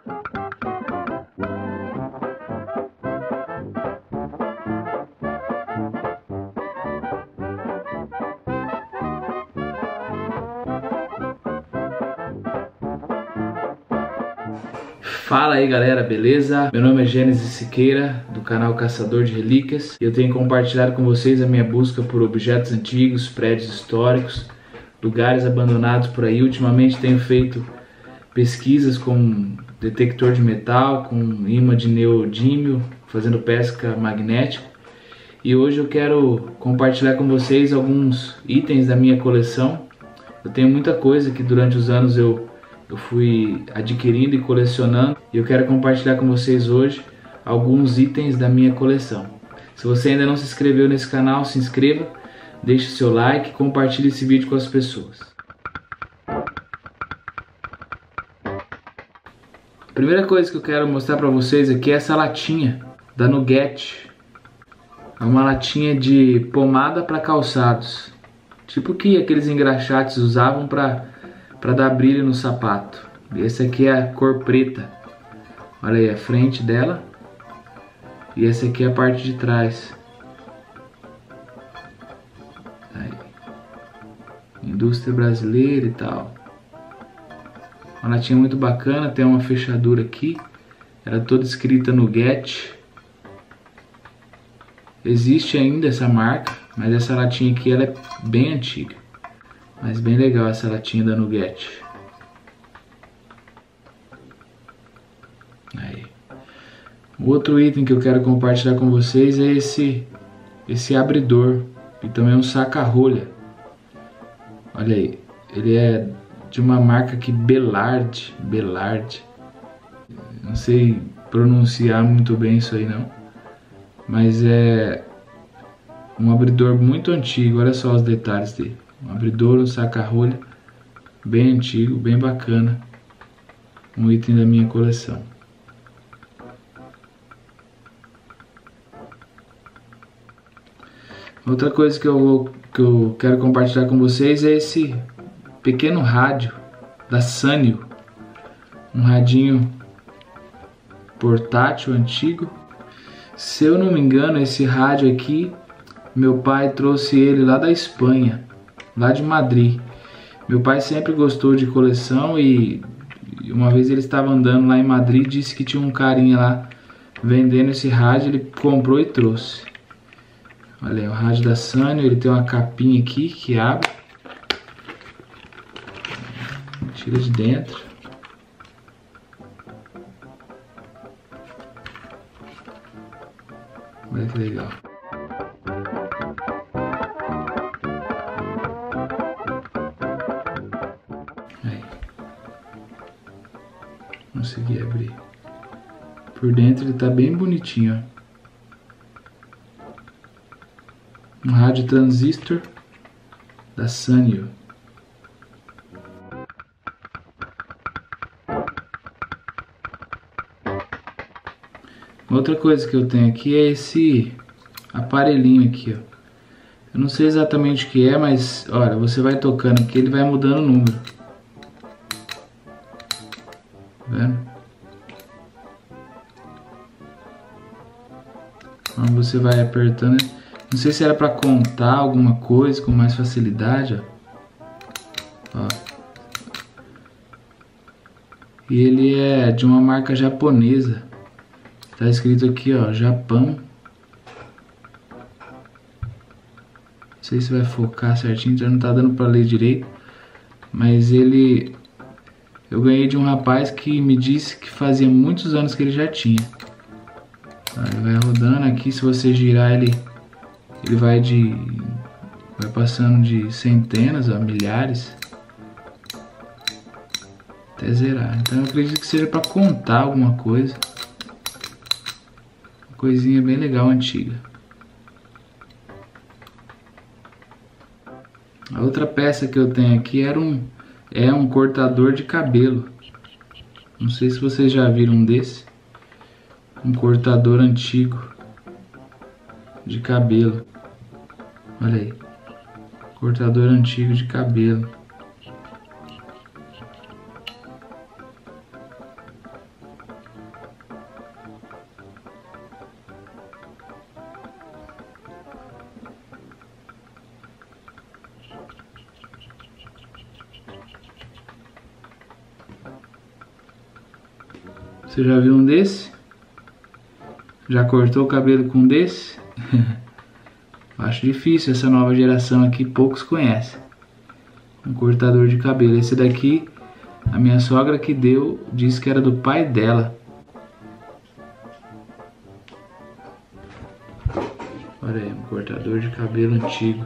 Fala aí galera, beleza? Meu nome é Gênesis Siqueira, do canal Caçador de Relíquias. Eu tenho compartilhado com vocês a minha busca por objetos antigos, prédios históricos, lugares abandonados por aí. Ultimamente tenho feito pesquisas com detector de metal, com imã de neodímio, fazendo pesca magnética. E hoje eu quero compartilhar com vocês alguns itens da minha coleção. Eu tenho muita coisa que durante os anos eu fui adquirindo e colecionando, e eu quero compartilhar com vocês hoje alguns itens da minha coleção. Se você ainda não se inscreveu nesse canal, se inscreva, deixe seu like e compartilhe esse vídeo com as pessoas. A primeira coisa que eu quero mostrar para vocês aqui é essa latinha da Nugget. É uma latinha de pomada para calçados, tipo que aqueles engraxates usavam para dar brilho no sapato. Esse aqui é a cor preta. Olha aí a frente dela. E essa aqui é a parte de trás. Aí. Indústria brasileira e tal. Uma latinha muito bacana. Tem uma fechadura aqui. Ela é toda escrita Nugget. Existe ainda essa marca, mas essa latinha aqui ela é bem antiga. Mas bem legal essa latinha da Nugget. Aí. O outro item que eu quero compartilhar com vocês é esse abridor. E também um saca-rolha. Olha aí. Ele é de uma marca aqui, Bellard. Não sei pronunciar muito bem isso aí não. Mas é um abridor muito antigo. Olha só os detalhes dele. Um abridor, um saca-rolha bem antigo, bem bacana. Um item da minha coleção. Outra coisa que eu quero compartilhar com vocês é esse pequeno rádio da Sanyo. Um radinho portátil antigo. Se eu não me engano, esse rádio aqui, meu pai trouxe ele lá da Espanha. Lá de Madrid. Meu pai sempre gostou de coleção e uma vez ele estava andando lá em Madrid e disse que tinha um carinha lá vendendo esse rádio, ele comprou e trouxe. Olha aí, o rádio da Sanyo, ele tem uma capinha aqui que abre. Tira de dentro. Olha que legal. Consegui abrir. Por dentro ele tá bem bonitinho, ó. Um rádio transistor da Sanyo. Outra coisa que eu tenho aqui é esse aparelhinho aqui, ó. Eu não sei exatamente o que é, mas olha, você vai tocando aqui, ele vai mudando o número. Vendo? Quando você vai apertando, não sei se era para contar alguma coisa com mais facilidade, ó. E ele é de uma marca japonesa. Tá escrito aqui, ó, Japão. Não sei se vai focar certinho, já não tá dando para ler direito, mas ele eu ganhei de um rapaz que me disse que fazia muitos anos que ele já tinha. Ele vai rodando aqui, se você girar ele vai passando de centenas a milhares até zerar. Então eu acredito que seja para contar alguma coisa. Uma coisinha bem legal, antiga. A outra peça que eu tenho aqui é um cortador de cabelo. Não sei se vocês já viram um desse. Um cortador antigo de cabelo. Olha aí. Cortador antigo de cabelo. Você já viu um desse? Já cortou o cabelo com um desse? Acho difícil, essa nova geração aqui poucos conhecem. Um cortador de cabelo. Esse daqui, a minha sogra que deu, disse que era do pai dela. Olha aí, um cortador de cabelo antigo.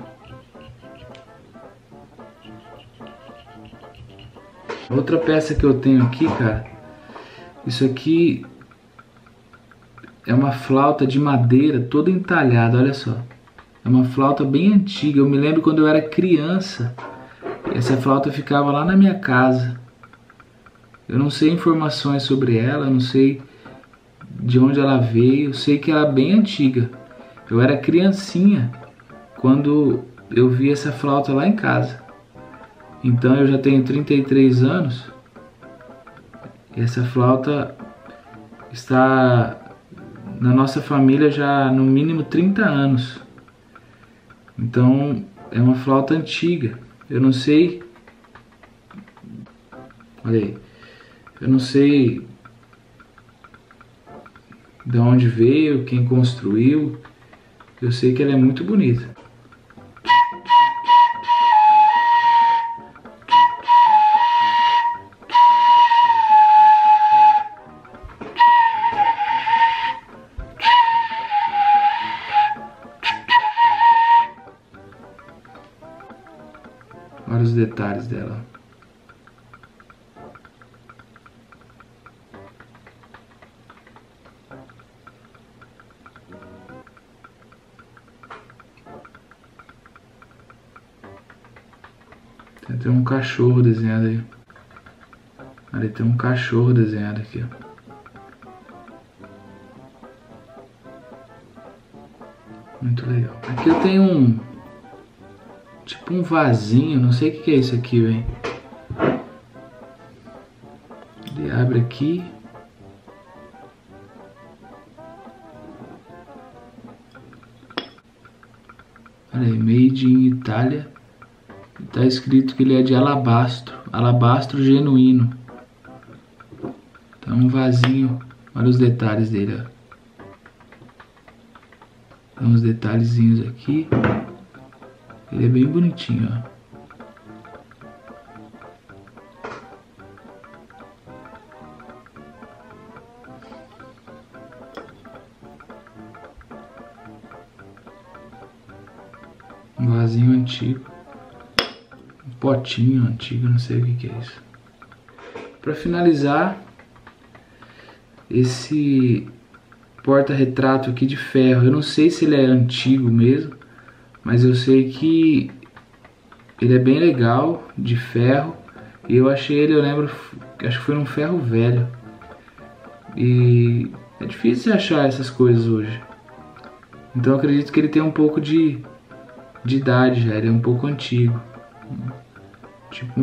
Outra peça que eu tenho aqui, cara, isso aqui é uma flauta de madeira toda entalhada, olha só. É uma flauta bem antiga, eu me lembro quando eu era criança, essa flauta ficava lá na minha casa. Eu não sei informações sobre ela, não sei de onde ela veio, eu sei que ela é bem antiga. Eu era criancinha quando eu vi essa flauta lá em casa. Então eu já tenho 33 anos e essa flauta está na nossa família já no mínimo 30 anos. Então é uma flauta antiga. Eu não sei, olha aí, eu não sei de onde veio, quem construiu. Eu sei que ela é muito bonita. Olha os detalhes dela. Tem até um cachorro desenhado aí. Ali tem um cachorro desenhado aqui, ó. Muito legal. Aqui eu tenho tipo um vasinho, não sei o que é isso aqui, velho. Ele abre aqui. Olha aí, made in Itália. Tá escrito que ele é de alabastro, alabastro genuíno. Então um vasinho, olha os detalhes dele, ó. Tem uns detalhezinhos aqui. Ele é bem bonitinho, ó. Um vasinho antigo. Um potinho antigo, não sei o que é isso. Para finalizar, esse porta-retrato aqui de ferro. Eu não sei se ele é antigo mesmo, mas eu sei que ele é bem legal, de ferro. E eu achei ele, eu lembro, acho que foi num ferro velho. E é difícil achar essas coisas hoje. Então eu acredito que ele tem um pouco de idade já, ele é um pouco antigo. Tipo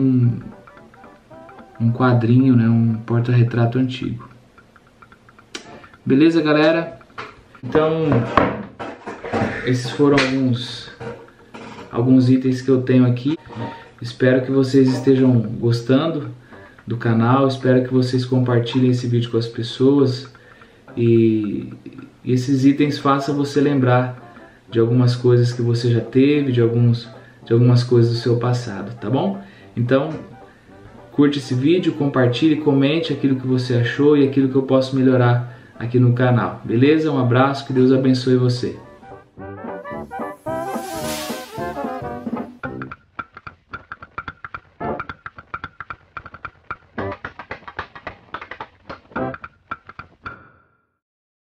um quadrinho, né? Um porta-retrato antigo. Beleza, galera? Então, esses foram alguns itens que eu tenho aqui. Espero que vocês estejam gostando do canal. Espero que vocês compartilhem esse vídeo com as pessoas. E esses itens façam você lembrar de algumas coisas que você já teve, de algumas coisas do seu passado, tá bom? Então, curte esse vídeo, compartilhe, comente aquilo que você achou e aquilo que eu posso melhorar aqui no canal, beleza? Um abraço, que Deus abençoe você.